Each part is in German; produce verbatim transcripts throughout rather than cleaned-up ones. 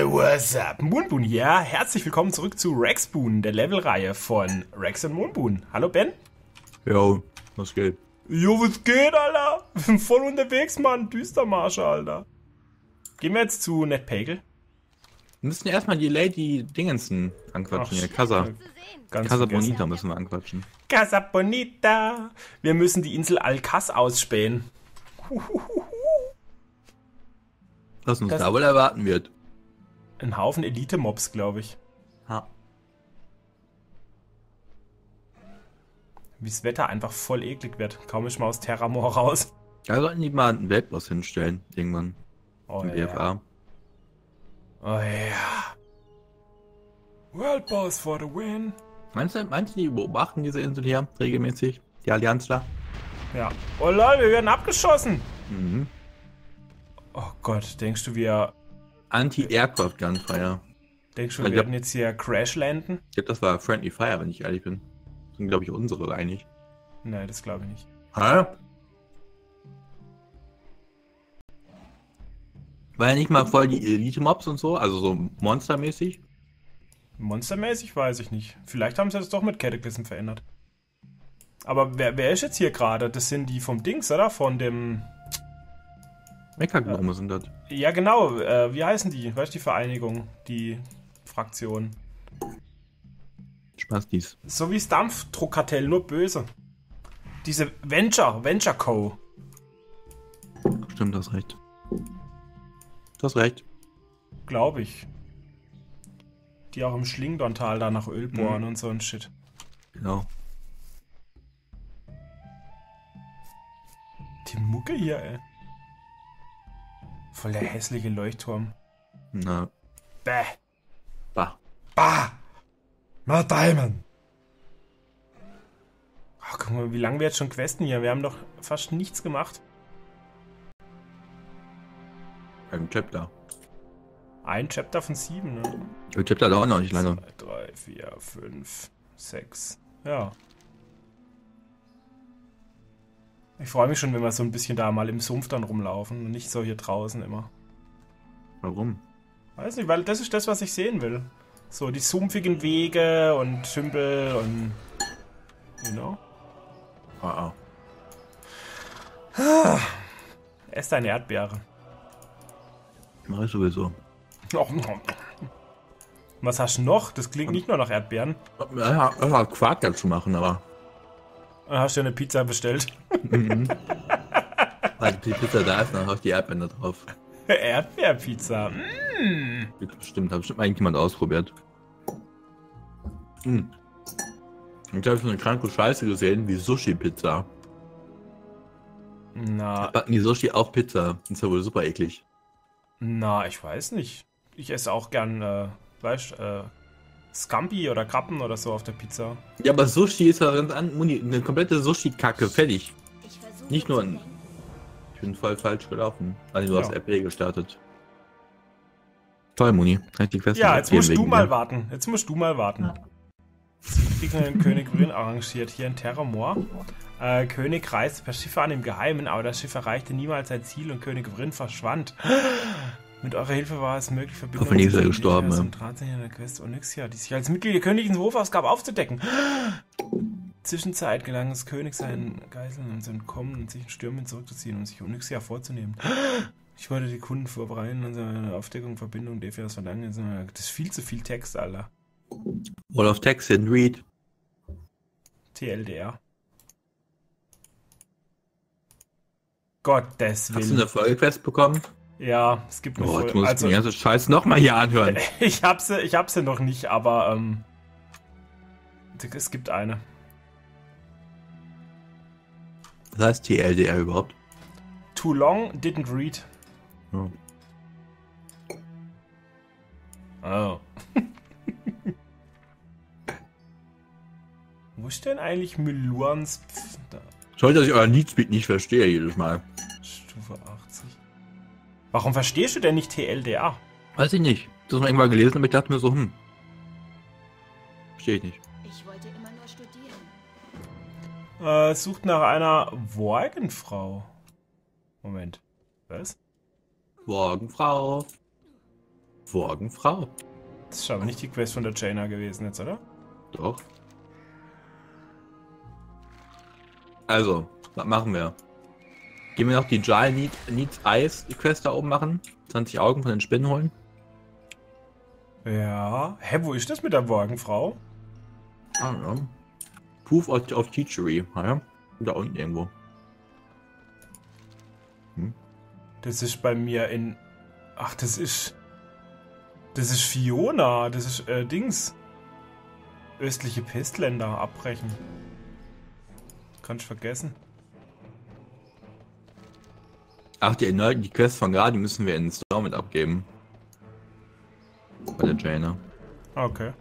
Hey, what's up? Moonboon hier. Herzlich willkommen zurück zu Rexboon, der Levelreihe von Rex und Moonboon. Hallo Ben. Jo, was geht? Jo, was geht, Alter? Wir sind voll unterwegs, Mann. Düstermarsche, Alter. Gehen wir jetzt zu Ned Pagel? Wir müssen erstmal die Lady Dingensen anquatschen, Ach, hier, Casa. Ganz Casa vergessen. Bonita müssen wir anquatschen. Casa Bonita. Wir müssen die Insel Alcaz ausspähen. Was uns Das- da wohl erwarten wird. Ein Haufen Elite-Mobs, glaube ich. Ha. Wie das Wetter einfach voll eklig wird. Kaum ist mal aus Terramor raus. Da sollten die mal einen Weltboss hinstellen, irgendwann. Oh Im ja. B F A. Oh ja. World Boss for the win. Meinst du, meinst du, die beobachten diese Insel hier regelmäßig? Die Allianzler? Ja. Oh lol, wir werden abgeschossen. Mhm. Oh Gott, denkst du, wir, Anti-Aircraft Gunfire. denkst du, Ich wir glaub- werden jetzt hier Crash landen? Ich glaube, das war Friendly Fire, wenn ich ehrlich bin. Das sind, glaube ich, unsere eigentlich. Nein, das glaube ich nicht. Hä? War ja nicht mal voll die Elite-Mobs und so, also so monstermäßig. Monstermäßig weiß ich nicht. Vielleicht haben sie das doch mit Cataclysm verändert. Aber wer, wer ist jetzt hier gerade? Das sind die vom Dings, oder? Von dem... Mecha-Gnome sind das. Ja, genau. Äh, wie heißen die? Weißt du, die Vereinigung? Die Fraktion. Spaß dies. So wie das Dampfdruckkartell, nur böse. Diese Venture, Venture Co. Stimmt, du hast recht. Du hast recht. Glaube ich. Die auch im Schlingdontal da nach Öl bohren Mhm. und so ein Shit. Genau. Die Mucke hier, ey. Voll der hässliche Leuchtturm. Na, Bäh. bah. Bah. Matt Diamond. Ach, guck mal, wie lange wir jetzt schon questen hier. Wir haben doch fast nichts gemacht. Ein Chapter. Ein Chapter von sieben, ne? Der Chapter dauert noch nicht lange. zwei, drei, vier, fünf, sechs. Ja. Ich freue mich schon, wenn wir so ein bisschen da mal im Sumpf dann rumlaufen und nicht so hier draußen immer. Warum? Weiß nicht, weil das ist das, was ich sehen will. So die sumpfigen Wege und Tümpel und... You know? Ah, ah. Ess deine Erdbeere. Mach ich sowieso. Was hast du noch? Das klingt nicht nur nach Erdbeeren. Ja, ja, ja, Quark dazu machen, aber. Dann hast du eine Pizza bestellt. Mhm. Weil die Pizza da ist, dann hau ich die Erdbeeren da drauf. Erdbeerpizza. Mm. Bestimmt, hat bestimmt mal irgendjemand ausprobiert. Hm. Ich habe so eine kranke Scheiße gesehen, wie Sushi-Pizza. Na, Backen die Sushi auf Pizza. Das ist ja wohl super eklig. na, ich weiß nicht. Ich esse auch gern, äh, weißt äh, Scampi oder Krabben oder so auf der Pizza. Ja, aber Sushi ist ja ganz an, Muni, eine komplette Sushi-Kacke, fertig. Ich versuche Nicht nur zu ein- denken. Ich bin voll falsch gelaufen. Also du Ja. hast App gestartet. Toll, Muni. Kann ich die Quest Ja, noch jetzt erzählen musst du wegen mal dir? warten. Jetzt musst du mal warten. Ich krieg einen König Grün arrangiert hier in Terramor. Äh, König reiste per Schiff an im Geheimen, aber das Schiff erreichte niemals sein Ziel und König Vryn verschwand. Mit eurer Hilfe war es möglich, Verbindungen Hoffentlich ist er zwischen gestorben, Ilias ja. und Transnien in der Quest Onyxia, die sich als Mitglied der königlichen Hofausgabe aufzudecken. Zwischenzeit gelang es König, seinen Geiseln zu entkommen und sich in Stürmen zurückzuziehen, um sich Onyxia vorzunehmen. Ich wollte die Kunden vorbereiten und seine Aufdeckung, Verbindung, Defias verlangen. Das ist viel zu viel Text, Alter. Wall of Text and Read. T L D R. Gottes Hast du Willen. eine Folgequest bekommen? Ja, es gibt eine Oh, jetzt Folge. muss ich Also, den ganzen Scheiß nochmal hier anhören. ich hab sie, ich hab sie noch nicht, aber ähm, es gibt eine. Was heißt T L D R überhaupt? Too long, didn't read. Oh. Oh. Wo ist denn eigentlich Meluans Pf- da? Schau, dass ich euren Leadspeed nicht verstehe jedes Mal. Stufe achtzig. Warum verstehst du denn nicht T L D R? Weiß ich nicht. Das habe ich irgendwann gelesen, aber ich dachte mir so, hm. Verstehe ich nicht. Ich wollte immer nur studieren. Äh, sucht nach einer Worgenfrau. Moment. Was? Morgen, Frau. Worgenfrau. Das ist aber nicht die Quest von der Jaina gewesen jetzt, oder? Doch. Also, was machen wir? Gehen wir noch die Jal Need, Needs Eyes die Quest da oben machen? zwanzig Augen von den Spinnen holen? Ja. Hä, wo ist das mit der Worgenfrau? Ah, ja. Proof of, of Teachery. Ja, da unten irgendwo. Hm. Das ist bei mir in... Ach, das ist... Das ist Fiona. Das ist, äh, Dings. Östliche Pestländer abbrechen. Kann ich vergessen. Ach, die erneuten, die Quest von gerade, die müssen wir in Store mit abgeben. Bei der Jaina. Okay.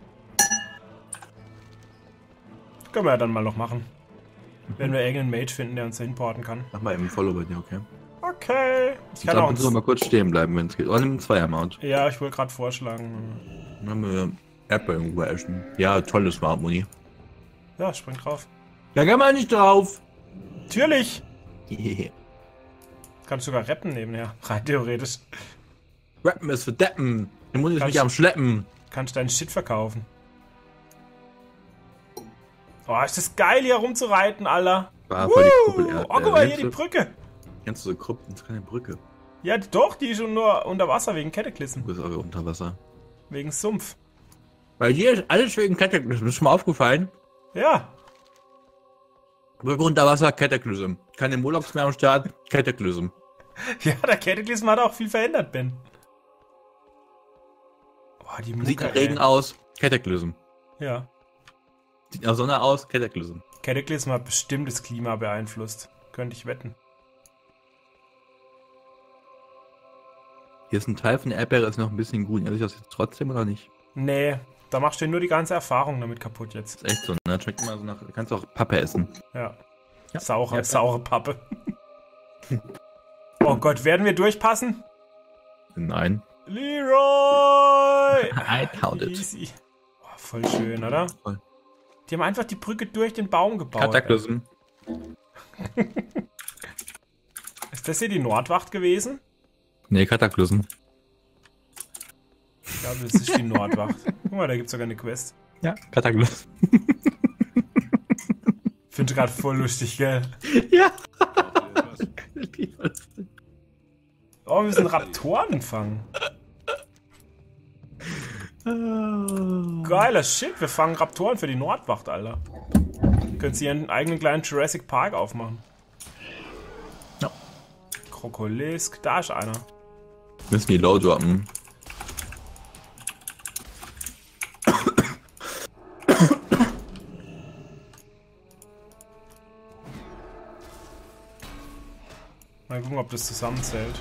Können wir ja dann mal noch machen. Wenn wir irgendeinen Mage finden, der uns da hinporten kann. Mach mal eben Follow bei dir, okay? Okay. Ich Ich kann glaube, auch... wir müssen mal kurz stehen bleiben, wenn es geht. Oder nimm einen Zweier-Mount. Ja, ich wollte gerade vorschlagen. Dann haben wir Apple irgendwo essen. Ja, tolles Smart Money. Ja, spring drauf. Da kann man nicht drauf! Natürlich! Kannst sogar rappen nebenher. Rein theoretisch. Rappen ist für Deppen. Der Mund ist Kannst- nicht am Schleppen. Kannst deinen Shit verkaufen. Oh, ist das geil, hier rumzureiten, Alter. War voll die Woo! Kuppel. Oh, guck mal, hier die Brücke. Kennst du so Krypten? Das ist keine Brücke. Ja, doch, die ist schon nur unter Wasser wegen Cataclysm. Du bist aber unter Wasser. Wegen Sumpf. Weil hier ist alles wegen Cataclysm. Ist schon mal aufgefallen? Ja. Brücke unter Wasser, Cataclysm. Keine Molochs mehr am Start, Cataclysm. Ja, der Cataclysm hat auch viel verändert, Ben. Boah, die Mucke, Sieht nach ey. Regen aus, Cataclysm. Ja. Sieht nach Sonne aus, Cataclysm. Cataclysm hat bestimmt das Klima beeinflusst. Könnte ich wetten. Hier ist ein Teil von der Erdbeere, ist noch ein bisschen grün. Esse ich das jetzt trotzdem oder nicht? Nee, da machst du dir nur die ganze Erfahrung damit kaputt jetzt. Ist echt so, ne? Schmeckt immer so nach. Du kannst auch Pappe essen. Ja. Ja. Saure, Ja. saure Pappe. Oh Gott, werden wir durchpassen? Nein. Leroy! I count it. Easy. Oh, voll schön, oder? Voll. Die haben einfach die Brücke durch den Baum gebaut. Cataclysm. Ist das hier die Nordwacht gewesen? Nee, Cataclysm. Ich glaube, das ist die Nordwacht. Guck mal, da gibt es sogar eine Quest. Ja, Cataclysm. Finde ich gerade voll lustig, gell? Ja. Oh, wir müssen Raptoren fangen. Geiler Shit, wir fangen Raptoren für die Nordwacht, Alter. Können Sie ihren eigenen kleinen Jurassic Park aufmachen. Ja. Krokolisk, da ist einer. Müssen die low droppen. Mal gucken, ob das zusammenzählt.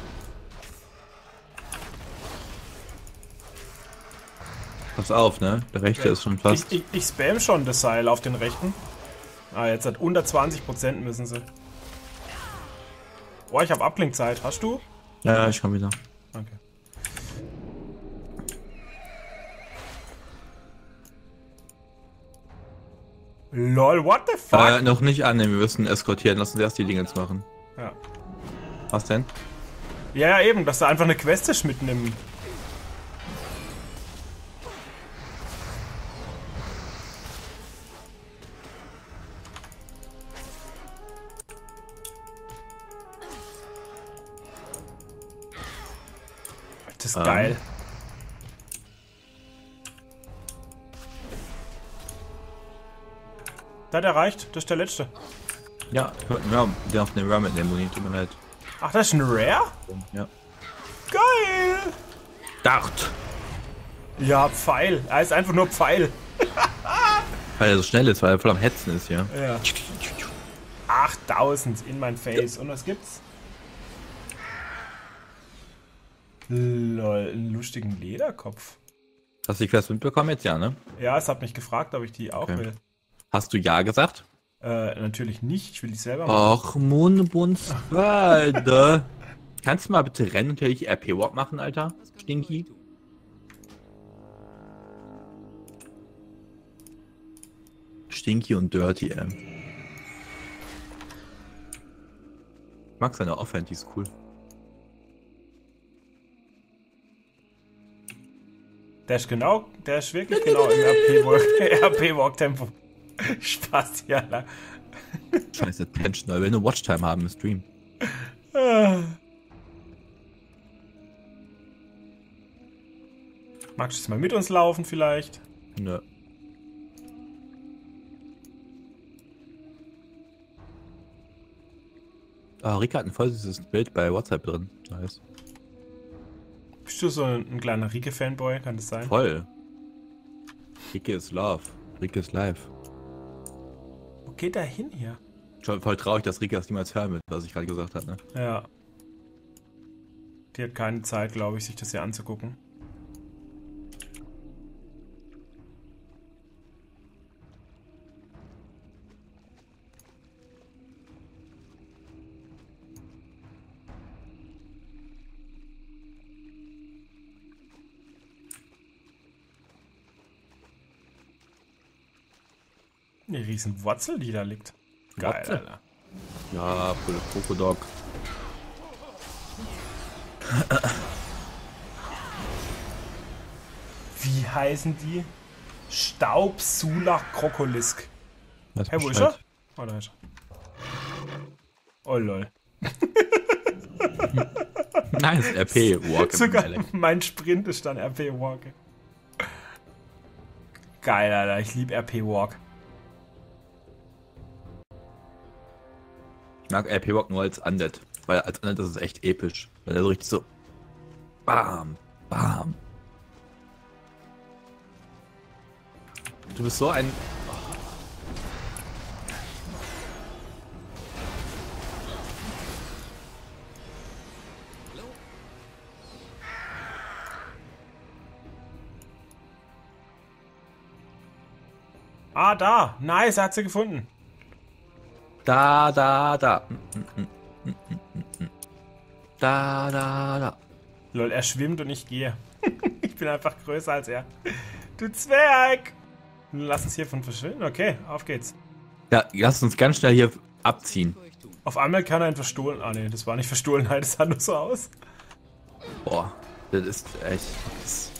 Pass auf, ne? Der rechte ist schon fast. Ich, ich, ich spam schon das Seil auf den rechten. Ah, jetzt hat unter zwanzig Prozent müssen sie. Boah, ich habe Abklingzeit. Hast du? Ja, ja, ich komm wieder. Danke. Lol, what the fuck? Äh, noch nicht annehmen, wir müssen eskortieren. Lass uns erst die Dinge jetzt machen. Ja. Was denn? ja, ja, eben, dass da einfach eine Quest ist mitten im... Das ist Ähm. geil. Da hat er erreicht, das ist der letzte. Ja, ja, der auf den Ram mitnehmen, Moni, tut mir leid. Ach, das ist ein Rare? Ja. Geil! Dart! Ja, Pfeil. Er ist einfach nur Pfeil. Weil er so schnell ist, weil er voll am Hetzen ist hier. Ja. achttausend in mein Face. Und was gibt's? Lol, einen lustigen Lederkopf. Hast du die Quest mitbekommen jetzt? Ja, ne? Ja, es hat mich gefragt, ob ich die auch Okay. will. Hast du ja gesagt? Äh, natürlich nicht. Ich will die selber machen. Och, Mondbunds, Alter. Kannst du mal bitte rennen und hier R P-Walk machen, Alter? Stinky? Stinky und Dirty, ey. Ich mag seine Offhand, die ist cool. Der ist genau, der ist wirklich genau im R P-Walk-Tempo. Spaß, ja. La. Scheiße, Attention, weil wir eine Watchtime haben im Stream. Magst du jetzt mal mit uns laufen vielleicht? Nö. Ah, Rika hat ein voll süßes Bild bei WhatsApp drin. Nice. Bist du so ein, ein kleiner Rike-Fanboy, kann das sein? Voll. Rike is love. Rike is life. Wo geht der hin hier? Schon voll traurig, dass Rika das niemals hören wird, was ich gerade gesagt habe, ne? Ja. Die hat keine Zeit, glaube ich, sich das hier anzugucken. Eine riesen Wurzel, die da liegt. Geil, Wurzel? Alter. Ja, Krokodok. Wie heißen die? Staubsula Krokolisk. Hey, wo ist er? Oh, da ist er. Oh, lol. Nice, R P-Walk. Sogar mein Sprint ist dann R P-Walk. Geil, Alter. Ich liebe R P-Walk. Ich mag R P-Walk nur als Undead, weil als Undead ist es echt episch. Weil er so richtig so bam, bam. Du bist so ein... Ah, da. Nice, er hat sie gefunden. Da, da, da. Da, da, da. Lol, er schwimmt und ich gehe. Ich bin einfach größer als er. Du Zwerg! Lass uns hiervon verschwinden. Okay, auf geht's. Ja, lass uns ganz schnell hier abziehen. Auf einmal kann er ihn verstohlen. Ah, nee, das war nicht Verstohlenheit, das sah nur so aus. Boah, das ist echt... Das,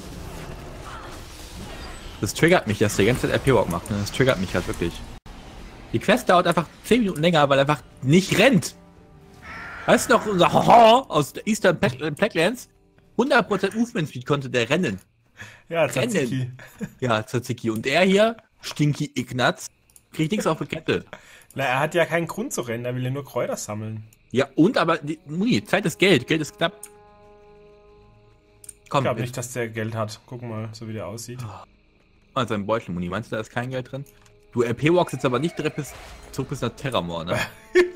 das triggert mich, dass der ganze Zeit R P-Walk macht. Ne? Das triggert mich halt wirklich. Die Quest dauert einfach zehn Minuten länger, weil er einfach nicht rennt. Weißt du noch, unser Haha aus der Eastern Blacklands? hundert Prozent Movement Speed konnte der rennen. Ja, Tzatziki. Ja, Tzatziki. Und er hier, Stinky Ignaz, kriegt nichts auf die Kette. Na, er hat ja keinen Grund zu rennen, er will ja nur Kräuter sammeln. Ja, und aber, die, Muni, Zeit ist Geld. Geld ist knapp. Komm, ich glaube nicht, dass der Geld hat. Guck mal, so wie der aussieht. Mal sein Beutel, Muni. Meinst du, da ist kein Geld drin? Du R P-Walkst jetzt aber nicht direkt bis, zurück bis nach Terramore, ne?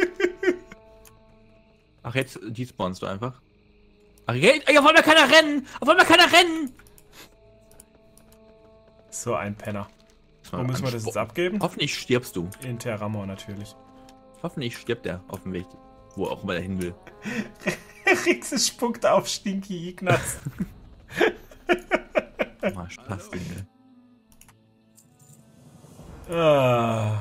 Ach, jetzt despawnst du einfach. Ach, jetzt, auf einmal kann er rennen! Auf einmal kann er rennen! So ein Penner. Wo müssen wir das jetzt abgeben? Hoffentlich stirbst du. In Terramore natürlich. Hoffentlich stirbt er auf dem Weg, wo auch immer er hin will. Rixes spuckt auf Stinky Ignaz. Mal Spaß, Dinge. Ah.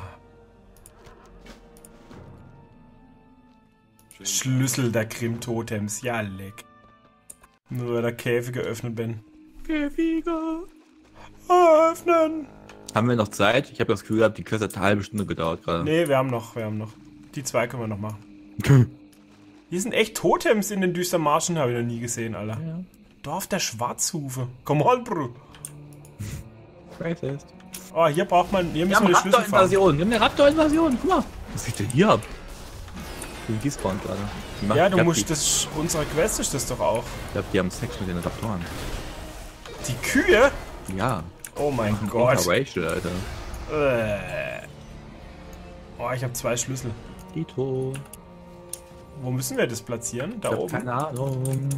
Schlüssel der Grimm-Totems, ja leck. Nur weil der Käfig geöffnet bin. Käfiger. Öffnen! Haben wir noch Zeit? Ich habe das Gefühl gehabt, die Quest hat eine halbe Stunde gedauert gerade. Nee, wir haben noch, wir haben noch. Die zwei können wir noch machen. Hier sind echt Totems in den düsteren Marschen, habe ich noch nie gesehen, Alter. Ja. Dorf der Schwarzhufe. Komm on, Bro. Racist. Oh, hier braucht man, hier Wir müssen haben wir die Schlüssel fahren. Raptor-Invasion. Wir haben eine Raptor-Invasion. Guck mal. Was geht denn hier ab? Ich bin despawned gerade. Die machen- Ja, ich du glaub, musst, die, das ist unsere Quest ist das doch auch. Ich glaube, die haben Sex mit den Raptoren. Die Kühe? Ja. Oh mein Gott. Interracial, Alter. Äh. Oh, ich habe zwei Schlüssel. Dito. Wo müssen wir das platzieren? Da Ich hab oben? keine Ahnung.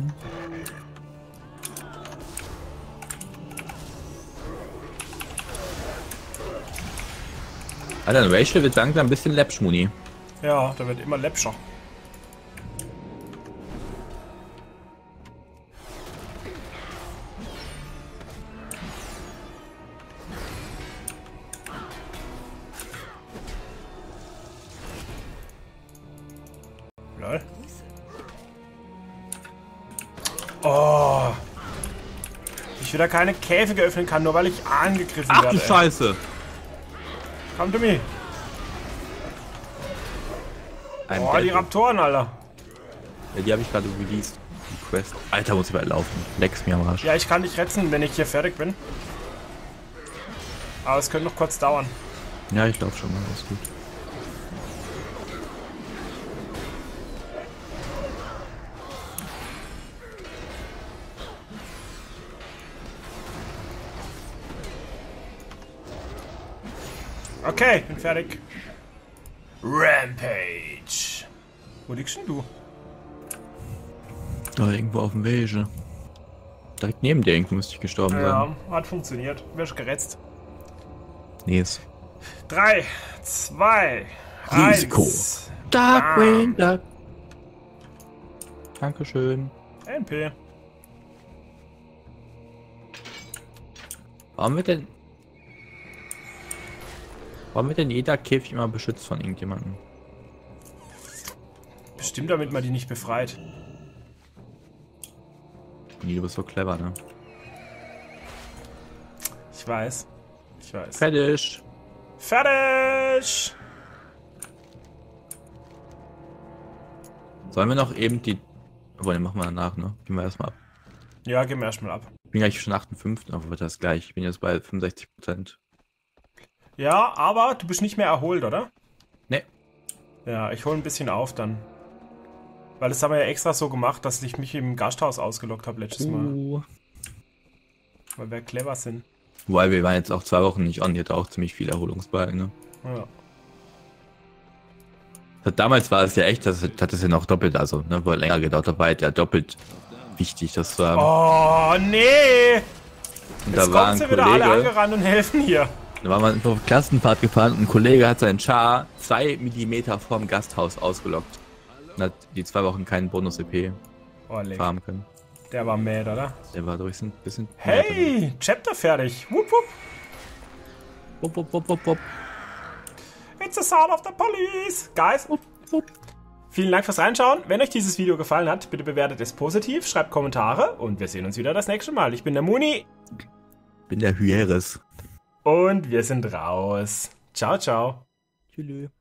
Alter, ein Rachel wird langsam ein bisschen läppsch, Muni. Ja, da wird immer läppscher. Lol. Oh. Die ich wieder keine Käfige öffnen kann, nur weil ich angegriffen Ach werde. du Scheiße. Komm to me. Ein Boah, die Dead. Raptoren, Alter. Ja, die habe ich gerade released. Die Quest. Alter, muss ich bald laufen. Leck's mir am Arsch. Ja, ich kann dich retten, wenn ich hier fertig bin. Aber es könnte noch kurz dauern. Ja, ich glaube schon mal. Alles gut. Okay, bin fertig. Rampage. Wo liegst denn du? Da irgendwo auf dem Wege. Direkt neben dir irgendwo müsste ich gestorben Ja, sein. hat funktioniert. Wirst geretzt. Nee, ist Drei, zwei, Risiko. eins. Darkwing Duck. Dankeschön. N P. Warum wird denn... Warum wird denn jeder Käfig immer beschützt von irgendjemandem? Bestimmt, damit man die nicht befreit. Nee, du bist so clever, ne? Ich weiß. Ich weiß. Fertig. Fertig! Sollen wir noch eben die... Obwohl, den machen wir danach, ne? Gehen wir erstmal ab. Ja, gehen wir erstmal ab. Ich bin gleich schon achtundfünfzig, aber wird das gleich. Ich bin jetzt bei fünfundsechzig Prozent. Ja, aber du bist nicht mehr erholt, oder? Ne. Ja, ich hole ein bisschen auf dann. Weil das haben wir ja extra so gemacht, dass ich mich im Gasthaus ausgelockt habe letztes Mal. Uh. Weil wir clever sind. Wobei, wir waren jetzt auch zwei Wochen nicht on, die hat auch ziemlich viel Erholungsbalken, ne? Ja. Damals war es ja echt, das hat es ja noch doppelt, also, ne, wo länger gedauert hat, war ja doppelt wichtig, das zu haben. Oh, nee! Und Jetzt da war kommen ein sie wieder alle Kollege, angerannt und helfen hier. da war man auf Klassenfahrt gefahren und ein Kollege hat seinen Char zwei Millimeter vorm Gasthaus ausgelockt. Und hat die zwei Wochen keinen Bonus-E P Oh, leck. farmen können. Der war mad, oder? Der war durch ein bisschen... Hey, Chapter fertig. Wupp, wupp. Wupp, wupp, wupp, wupp, wupp. It's the sound of the police. Guys. Wupp, wupp. Vielen Dank fürs Reinschauen. Wenn euch dieses Video gefallen hat, bitte bewertet es positiv, schreibt Kommentare und wir sehen uns wieder das nächste Mal. Ich bin der Muni. Bin der Hyeres. Und wir sind raus. Ciao, ciao. Tschüss.